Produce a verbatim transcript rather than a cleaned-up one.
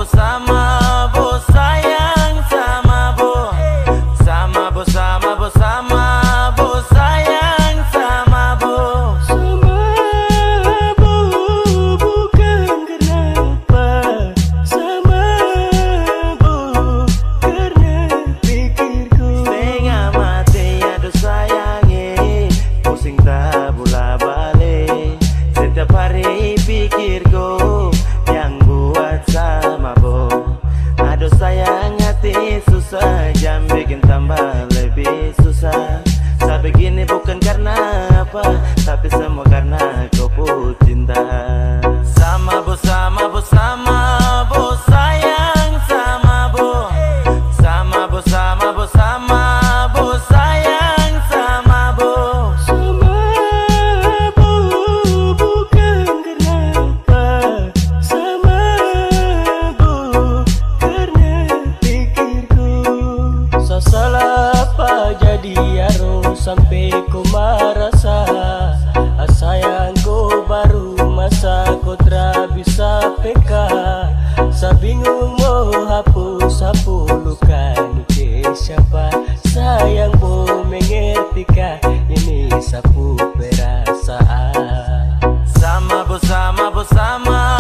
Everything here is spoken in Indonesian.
sama bu sayang sama bu, sama bu sama bu sama bu sayang sama bu, Sama bu, bukan kenapa. Sama bu, karena pikirku. setengah mati aduh sayangi, pusing tak bola balik. Setiap hari pikirku yang buat sama bu. Aduh sayang hati susah, jam bikin tambah lebih susah. Saya begini bukan karena apa, tapi semua karena kau pun cinta. Sama bu sama bu sama bu sayang sama bu, sama bu sama bu sama bu sayang sama bu. Sama bu, bukan kenapa. Sama bu, karena pikirku. Sa salah apa jadi harus sampai ku merasa sayangku baru masa ku tra bisa peka. Sa bingung mau hapus hapus luka ke siapa. Sayang bu mengertika ini sapu perasaan. Sama bu sama bu sama